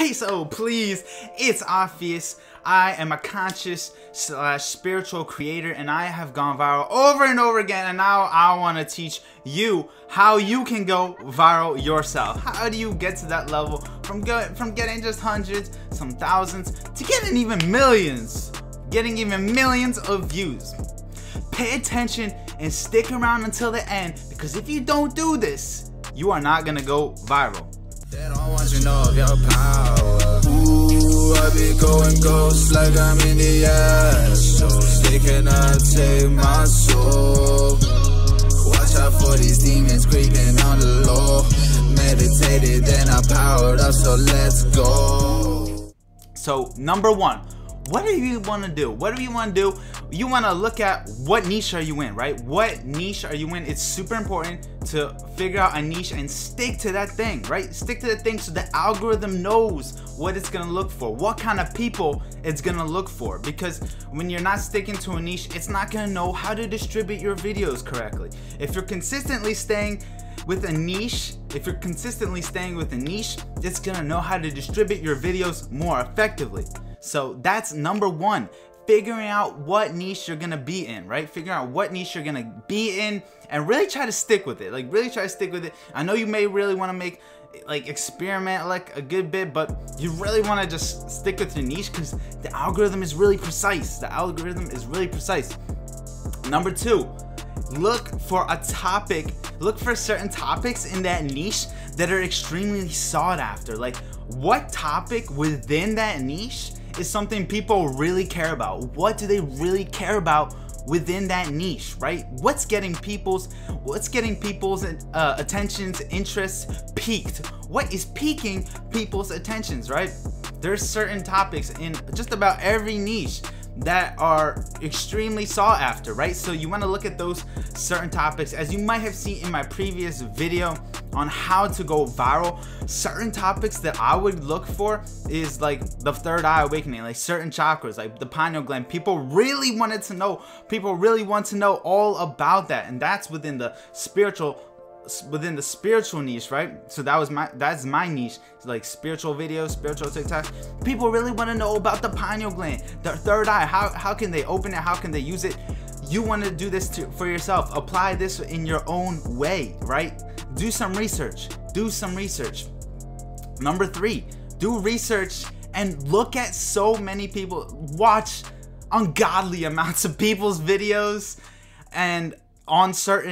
So please, it's obvious. I am a conscious / spiritual creator, and I have gone viral over and over again, and now I want to teach you how you can go viral yourself. How do you get to that level from getting just hundreds, some thousands, to getting even millions, of views? Pay attention and stick around until the end, because if you don't do this, you are not gonna go viral. They don't want you to know of your power. Ooh, I be going ghost like I'm in the astros. They cannot take my soul. Watch out for these demons creeping on the low. Meditated, then I powered up, so let's go. So number one, what do you want to do? What do you want to do? You want to look at what niche are you in, right? What niche are you in? It's super important to figure out a niche and stick to that thing, right? Stick to the thing so the algorithm knows what it's going to look for, what kind of people it's going to look for. Because when you're not sticking to a niche, it's not going to know how to distribute your videos correctly. If you're consistently staying with a niche, it's going to know how to distribute your videos more effectively. So that's number one, figuring out what niche you're gonna be in, right? Figuring out what niche you're gonna be in and really try to stick with it. Like, really try to stick with it. I know you may really want to experiment like a good bit, but you really want to just stick with your niche because the algorithm is really precise. Number two, look for a topic. Look for certain topics in that niche that are extremely sought after. Like, what topic within that niche is something people really care about? What do they really care about within that niche, right? What's getting people's attentions, interests peaked? What is piquing people's attentions, right? There's certain topics in just about every niche that are extremely sought after, right? So you want to look at those certain topics. As you might have seen in my previous video on how to go viral, certain topics that I would look for is like the third eye awakening, like certain chakras, like the pineal gland. People really want to know all about that, and that's within the spiritual niche, right? So that's my niche. It's like spiritual videos, spiritual TikToks. People really want to know about the pineal gland, the third eye. How can they open it? How can they use it? You want to do this for yourself. Apply this in your own way, right? Do some research. Number three, do research and look at so many people. Watch ungodly amounts of people's videos and on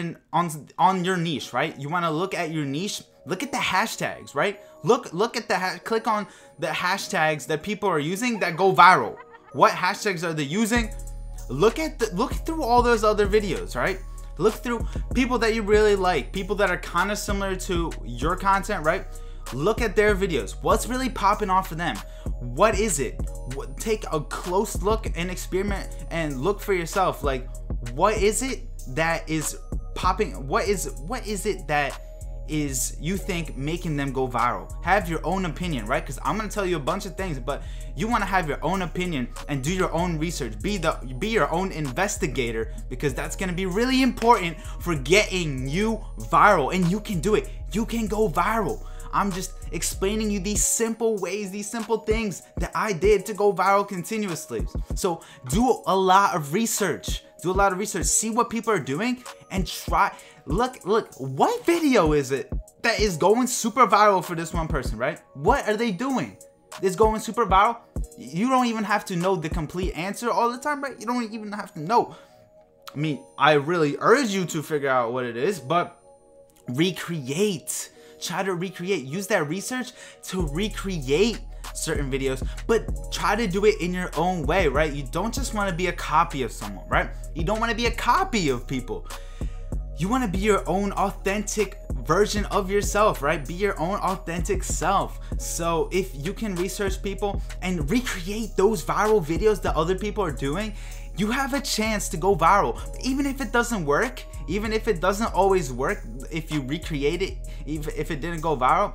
your niche, right? You want to look at your niche. Look at the hashtags, right? Look at click on the hashtags that people are using that go viral. What hashtags are they using? Look through all those other videos, right? Look through people that you really like, people that are kind of similar to your content, right? Look at their videos. What's really popping off for them? What is it? Take a close look and experiment and look for yourself. Like, what is it that is popping? What is it that is, you think, making them go viral? Have your own opinion, right? Because I'm gonna tell you a bunch of things, but you want to have your own opinion and do your own research. Be your own investigator, because that's gonna be really important for getting you viral. And you can do it. You can go viral. I'm just explaining you these simple ways, these simple things that I did to go viral continuously. So do a lot of research. See what people are doing and try. Look, what video is it that is going super viral for this one person, right? What are they doing? It's going super viral. You don't even have to know the complete answer all the time, right? You don't even have to know. I mean, I really urge you to figure out what it is, but recreate. Try to recreate. Use that research to recreate certain videos, but try to do it in your own way, right? You don't just want to be a copy of someone, right? You don't want to be a copy of people. You want to be your own authentic version of yourself, right? Be your own authentic self. So if you can research people and recreate those viral videos that other people are doing, you have a chance to go viral. Even if it doesn't work, even if it doesn't always work, if you recreate it, even if it didn't go viral,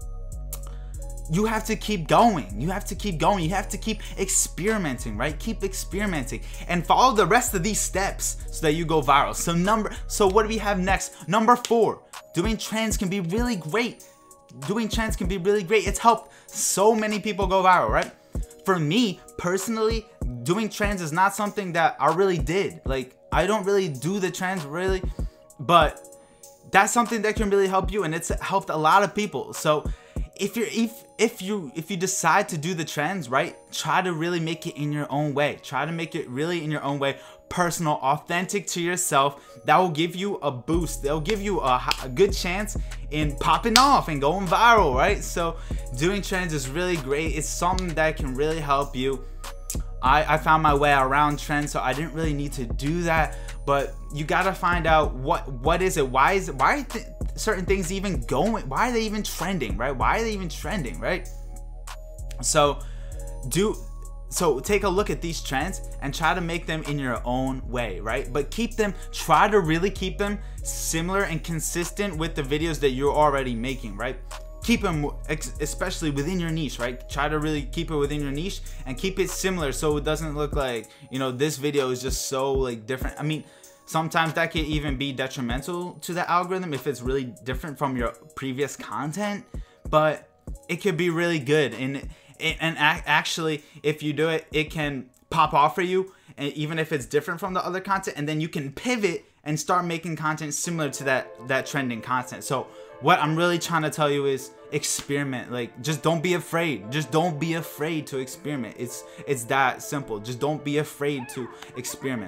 you have to keep going. You have to keep experimenting, right? Keep experimenting and follow the rest of these steps so that you go viral. So what do we have next? Number 4, doing trends can be really great. doing trends can be really great. It's helped so many people go viral, right? For me personally, doing trends is not something that I really did. Like, I don't really do the trends really, but that's something that can really help you, and it's helped a lot of people. So if you decide to do the trends, right, try to really make it in your own way. Try to make it really in your own way, personal, authentic to yourself. That will give you a boost. They'll give you a good chance in popping off and going viral, right? So doing trends is really great. It's something that can really help you. I found my way around trends, so I didn't really need to do that. But you gotta find out what is it? Why are certain things even going? Why are they even trending, right? Why are they even trending, right? So take a look at these trends and try to make them in your own way, right? But try to really keep them similar and consistent with the videos that you're already making, right? Keep them, especially within your niche, right? Try to really keep it within your niche and keep it similar, so it doesn't look like, you know, this video is just so like different. I mean, sometimes that can even be detrimental to the algorithm if it's really different from your previous content, but it could be really good. And actually, if you do it, it can pop off for you, and even if it's different from the other content, and then you can pivot and start making content similar to that trending content. So what I'm really trying to tell you is experiment. Like, just don't be afraid. Just don't be afraid to experiment. It's that simple. Just don't be afraid to experiment.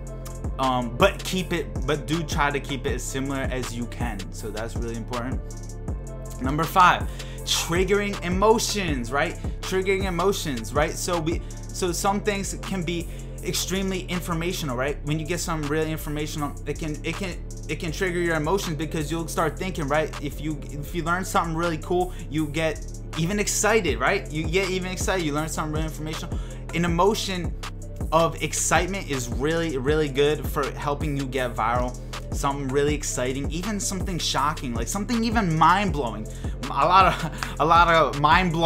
But do try to keep it as similar as you can. So that's really important. Number 5, triggering emotions, right? Triggering emotions, right? So some things can be extremely informational, right? When you get some really informational, it can trigger your emotions, because you'll start thinking, right? If you learn something really cool, you get even excited, right? You get even excited. You learn something really informational. An emotion of excitement is really, really good for helping you get viral. Something really exciting, even something shocking, like something even mind-blowing. A lot of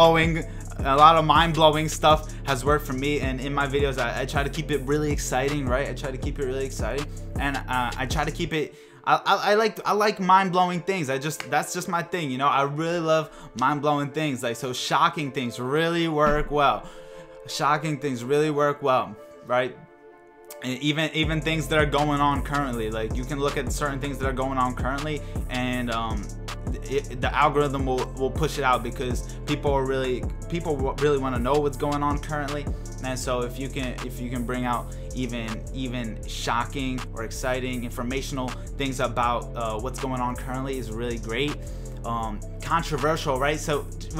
mind-blowing stuff has worked for me, and in my videos I try to keep it really exciting, right? I try to keep it really exciting, and I try to keep it. I like mind-blowing things. That's just my thing, you know. I really love mind-blowing things. Like, so shocking things really work well. Shocking things really work well, right? And even things that are going on currently. Like, you can look at certain things that are going on currently, and the algorithm will push it out, because people really want to know what's going on currently. And so if you can bring out even shocking or exciting informational things about what's going on currently, is really great. Controversial, right? So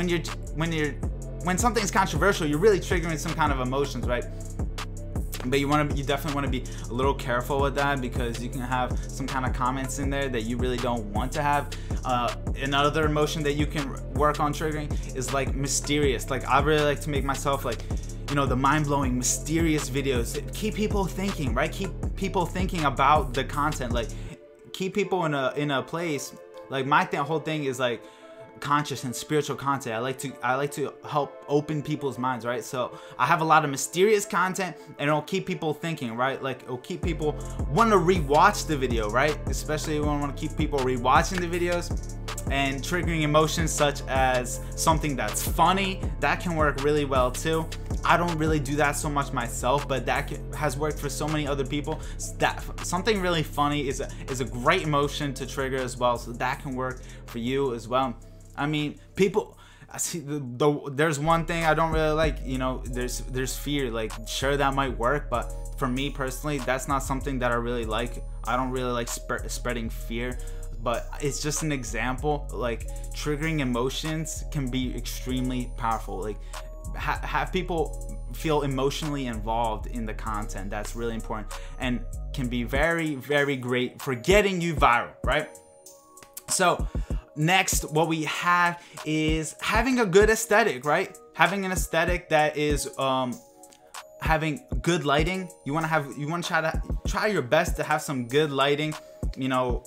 when something's controversial, you're really triggering some kind of emotions, right? But you definitely want to be a little careful with that, because you can have some kind of comments in there that you really don't want to have. Another emotion that you can work on triggering is like mysterious. Like, I really like to make myself, like, you know, the mind-blowing, mysterious videos. Keep people thinking, right? Keep people thinking about the content. Like, keep people in a place. Like, my whole thing is like conscious and spiritual content. I like to help open people's minds, right? So I have a lot of mysterious content, and it'll keep people thinking, right? Like, it'll keep people want to rewatch the video, right? Especially when I want to keep people rewatching the videos. And triggering emotions such as something that's funny, that can work really well too. I don't really do that so much myself, but that has worked for so many other people. That something really funny is a great emotion to trigger as well, so that can work for you as well. I mean, people, I see there's one thing I don't really like, you know, there's fear. Like, sure, that might work, but for me personally, that's not something that I really like. I don't really like spreading fear, but it's just an example. Like, triggering emotions can be extremely powerful. Like, have people feel emotionally involved in the content. That's really important, and can be very, very great for getting you viral, right? So next, what we have is having a good aesthetic, right? Having an aesthetic that is having good lighting. You want to try your best to have some good lighting. You know,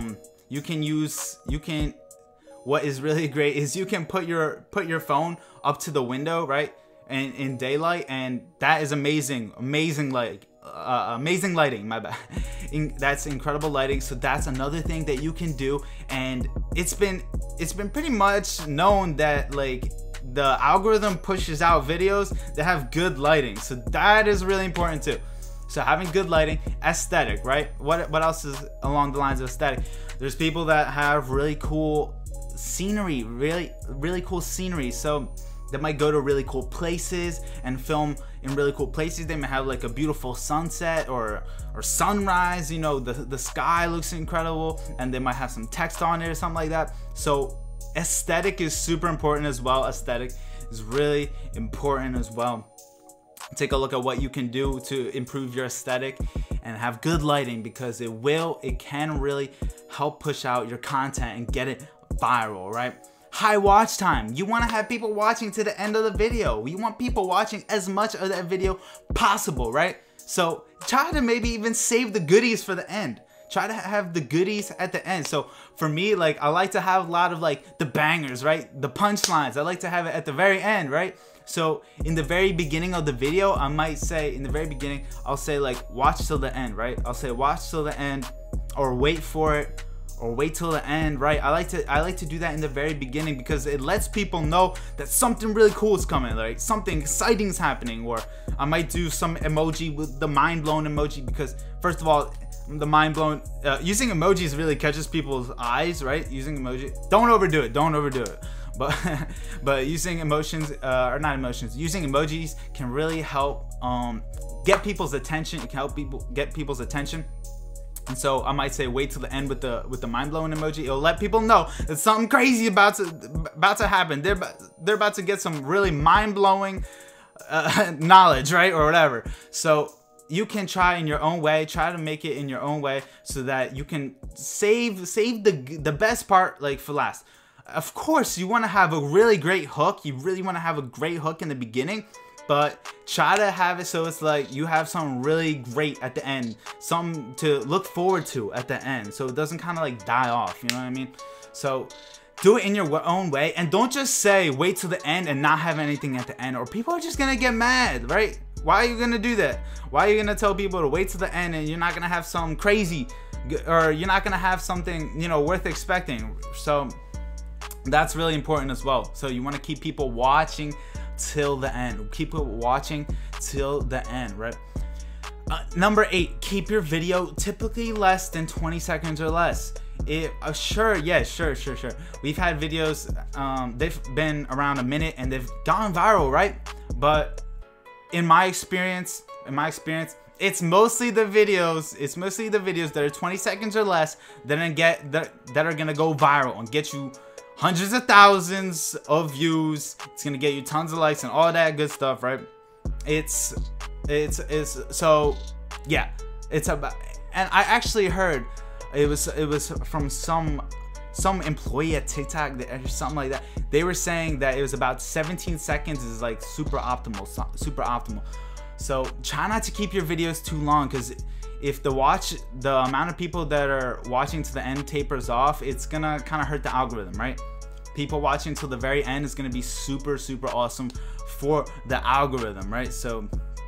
what is really great is you can put your phone up to the window, right? And in daylight, and that is amazing lighting, my bad. that's incredible lighting. So that's another thing that you can do, and it's been pretty much known that like the algorithm pushes out videos that have good lighting. So that is really important too. So having good lighting, aesthetic, right? What else is along the lines of aesthetic? There's people that have really cool scenery, really cool scenery. So they might go to really cool places and film in really cool places. They might have like a beautiful sunset or sunrise, you know, the sky looks incredible, and they might have some text on it or something like that. So aesthetic is super important as well. Aesthetic is really important as well. Take a look at what you can do to improve your aesthetic and have good lighting, because it can really help push out your content and get it viral, right? High watch time. You want to have people watching to the end of the video. You want people watching as much of that video possible, right? So try to maybe even save the goodies for the end. Try to have the goodies at the end. So for me, like, I like to have a lot of like the bangers, right? The punchlines. I like to have it at the very end, right? So in the very beginning of the video, I might say in the very beginning, I'll say like watch till the end, right? I'll say watch till the end, or wait for it, or wait till the end, right? I like to do that in the very beginning, because it lets people know that something really cool is coming, like something exciting is happening. Or I might do some emoji with the mind blown emoji, because first of all, the mind blown using emojis really catches people's eyes, right? Using emoji, don't overdo it, but using emotions or not emotions, using emojis can really help get people's attention. It can help people get people's attention. And so I might say wait till the end with the mind-blowing emoji. It'll let people know that something crazy about to happen. They're about to get some really mind-blowing knowledge, right, or whatever. So you can try in your own way, try to make it in your own way, so that you can save the best part like for last. Of course, you want to have a really great hook. You really want to have a great hook in the beginning, but try to have it so it's like you have something really great at the end, something to look forward to at the end, so it doesn't kind of like die off, you know what I mean? So do it in your own way, and don't just say wait till the end and not have anything at the end, or people are just gonna get mad, right? Why are you gonna do that? Why are you gonna tell people to wait till the end and you're not gonna have something crazy, or you're not gonna have something, you know, worth expecting? So that's really important as well. So you want to keep people watching till the end. Keep people watching till the end, right? Number 8, keep your video typically less than 20 seconds or less. Sure. We've had videos, they've been around a minute and they've gone viral, right? But in my experience, it's mostly the videos that are 20 seconds or less that are gonna go viral and get you hundreds of thousands of views. It's gonna get you tons of likes and all that good stuff, right? It's so yeah, it's about, and I actually heard it was from some employee at TikTok or something like that. They were saying that it was about 17 seconds is like super optimal. So try not to keep your videos too long, because if the amount of people that are watching to the end tapers off, it's gonna kind of hurt the algorithm, right? People watching till the very end is gonna be super awesome for the algorithm, right? So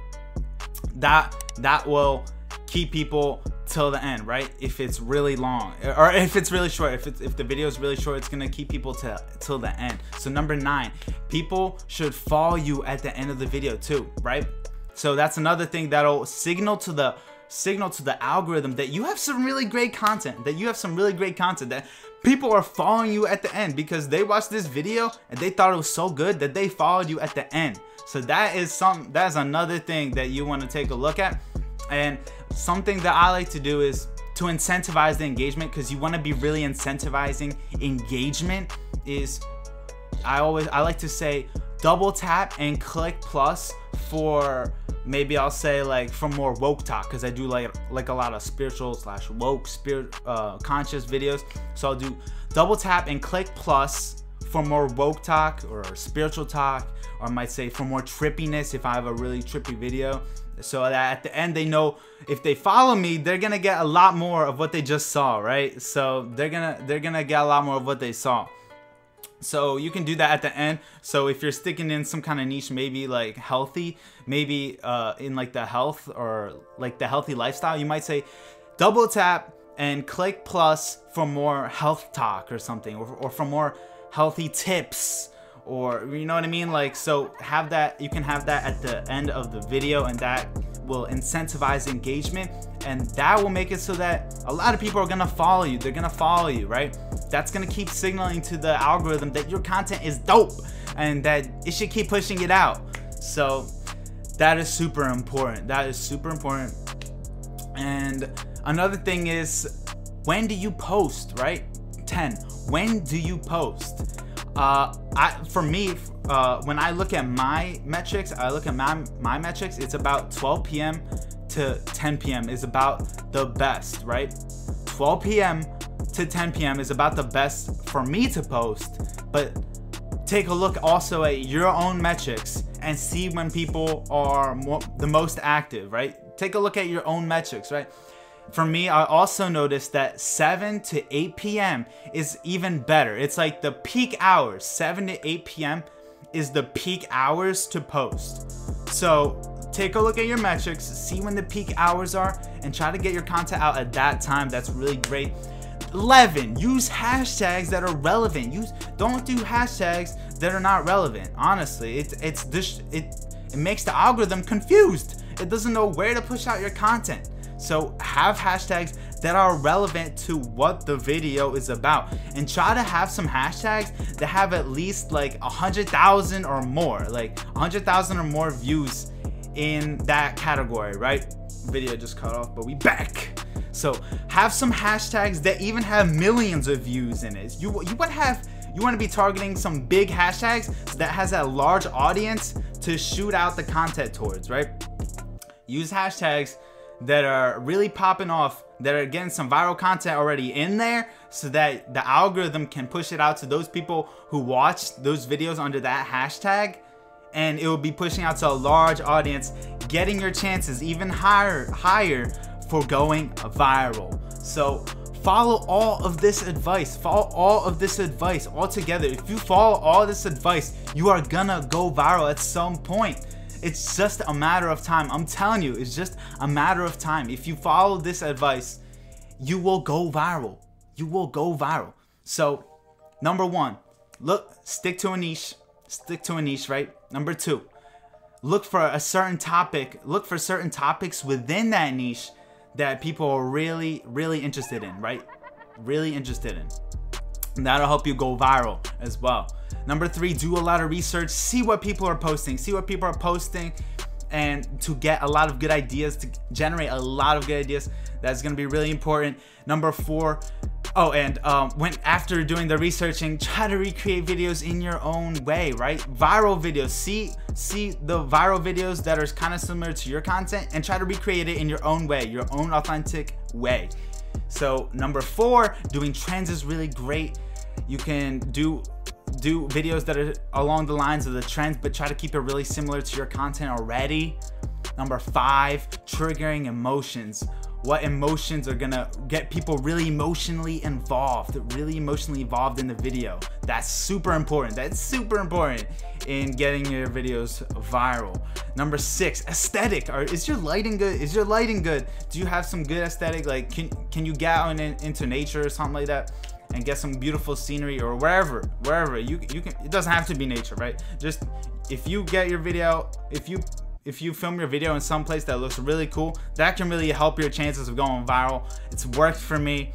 that will keep people till the end, right? If it's really long, or if it's really short, if the video is really short, it's gonna keep people till the end. So number 9, people should follow you at the end of the video too, right? So that's another thing that'll signal to the algorithm that you have some really great content, that people are following you at the end because they watched this video and they thought it was so good that they followed you at the end. So that's another thing that you want to take a look at. And something that I like to do is to incentivize the engagement, because you want to be really incentivizing engagement. I like to say double tap and click plus for, maybe I'll say like for more woke talk, because I do like a lot of spiritual / woke conscious videos. So I'll do double tap and click plus for more woke talk or spiritual talk, or I might say for more trippiness if I have a really trippy video, so that at the end they know if they follow me, they're gonna get a lot more of what they just saw, right? So they're gonna get a lot more of what they saw. So you can do that at the end. So if you're sticking in some kind of niche, maybe like healthy, maybe in like the health or like the healthy lifestyle, you might say double tap and click plus for more health talk or something, or for more healthy tips, or you know what I mean? Like, so have that, you can have that at the end of the video, and that will incentivize engagement, and that will make it so that a lot of people are gonna follow you. They're gonna follow you, right? That's gonna keep signaling to the algorithm that your content is dope and that it should keep pushing it out. So that is super important. That is super important. And another thing is, when do you post, right? 10, when do you post? For me, when I look at my metrics, my metrics, it's about 12 p.m. to 10 p.m. is about the best, right? 12 p.m. to 10 p.m. is about the best for me to post, but take a look also at your own metrics and see when people are the most active, right? Take a look at your own metrics, right? For me, I also noticed that 7 to 8 p.m. is even better. It's like the peak hours. 7 to 8 p.m. is the peak hours to post. So take a look at your metrics, see when the peak hours are, and try to get your content out at that time. That's really great. 11, use hashtags that are relevant. Don't do hashtags that are not relevant. Honestly, it makes the algorithm confused. It doesn't know where to push out your content. So have hashtags that are relevant to what the video is about, and try to have some hashtags that have at least like 100,000 or more, like 100,000 or more views in that category, right? Video just cut off, but we back. So have some hashtags that even have millions of views in it. You want to be targeting some big hashtags that has a large audience to shoot out the content towards, right? Use hashtags that are really popping off, that are getting some viral content already in there, so that the algorithm can push it out to those people who watch those videos under that hashtag, and it will be pushing out to a large audience, getting your chances even higher for going viral. So follow all of this advice. Follow all of this advice all together. If you follow all this advice, you are gonna go viral at some point. It's just a matter of time. I'm telling you, it's just a matter of time. If you follow this advice, you will go viral. You will go viral. So, number 1, stick to a niche. Stick to a niche, right? Number 2, look for a certain topic. Look for certain topics within that niche that people are really, really interested in, right? Really interested in. And that'll help you go viral as well. Number 3, do a lot of research. See what people are posting. See what people are posting, and to get a lot of good ideas, to generate a lot of good ideas. That's going to be really important. Number 4, after doing the researching, try to recreate videos in your own way, right? Viral videos. See the viral videos that are kind of similar to your content, and try to recreate it in your own way, your own authentic way. So number 4, doing trends is really great. You can do videos that are along the lines of the trends, but try to keep it really similar to your content already. Number 5, triggering emotions. What emotions are gonna get people really emotionally involved in the video? That's super important. That's super important in getting your videos viral. Number 6, aesthetic. Is your lighting good? Is your lighting good? Do you have some good aesthetic? Like, can you get out into nature or something like that and get some beautiful scenery, or wherever you can? It doesn't have to be nature, right? Just if you get your video, if you film your video in some place that looks really cool, that can really help your chances of going viral. It's worked for me.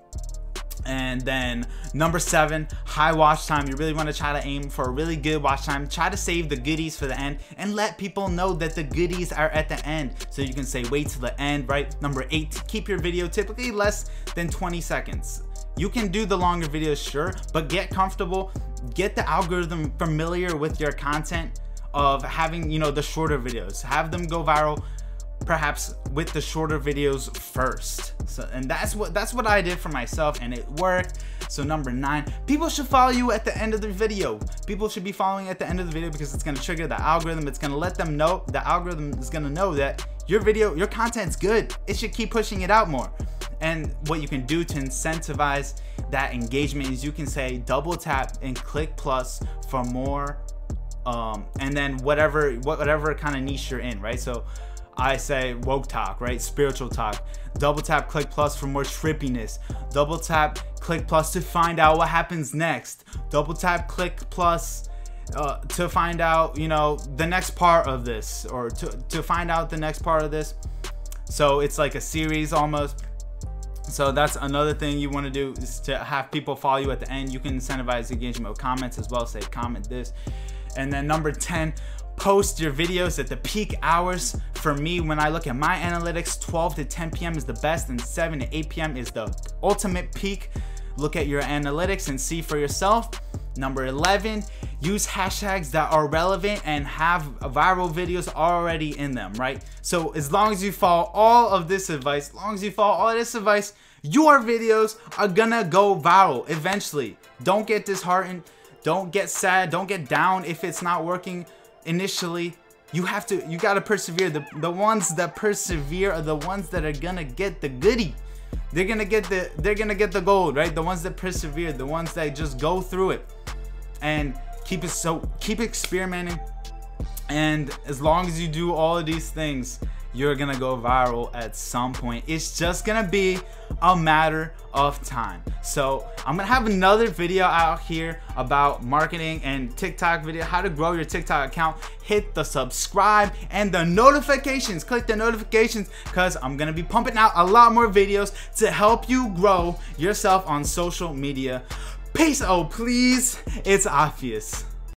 And then number 7, high watch time. You really want to try to aim for a really good watch time. Try to save the goodies for the end, and let people know that the goodies are at the end, so you can say wait till the end, right? Number 8, keep your video typically less than 20 seconds. You can do the longer videos, sure, but get comfortable, get the algorithm familiar with your content of having, the shorter videos. Have them go viral perhaps with the shorter videos first. So, and that's what I did for myself, and it worked. So number 9, people should follow you at the end of the video. People should be following at the end of the video, because it's going to trigger the algorithm. It's going to let them know, the algorithm is going to know that your content's good. It should keep pushing it out more. And what you can do to incentivize that engagement is you can say double tap and click plus for more, and then whatever kind of niche you're in, right? So I say woke talk, right? Spiritual talk. Double tap click plus for more trippiness. Double tap click plus to find out what happens next. Double tap click plus to find out, you know, the next part of this, or to find out the next part of this. So it's like a series almost. So that's another thing you want to do, is to have people follow you at the end. You can incentivize engagement with comments as well. Say comment this. And then number 10, post your videos at the peak hours. For me, when I look at my analytics, 12 to 10 p.m. is the best, and 7 to 8 p.m. is the ultimate peak. Look at your analytics and see for yourself. Number 11, use hashtags that are relevant and have viral videos already in them, right? So as long as you follow all of this advice, your videos are gonna go viral eventually. Don't get disheartened. Don't get sad. Don't get down if it's not working initially. You gotta persevere. The ones that persevere are the ones that are gonna get the goodie. They're gonna get the gold, right? The ones that persevere, the ones that just go through it and keep experimenting. And as long as you do all of these things, you're gonna go viral at some point. It's just gonna be a matter of time. So I'm gonna have another video out here about marketing and TikTok video, how to grow your TikTok account. Hit the subscribe and the notifications. Click the notifications, because I'm gonna be pumping out a lot more videos to help you grow yourself on social media. Peace. Oh, please. It's obvious.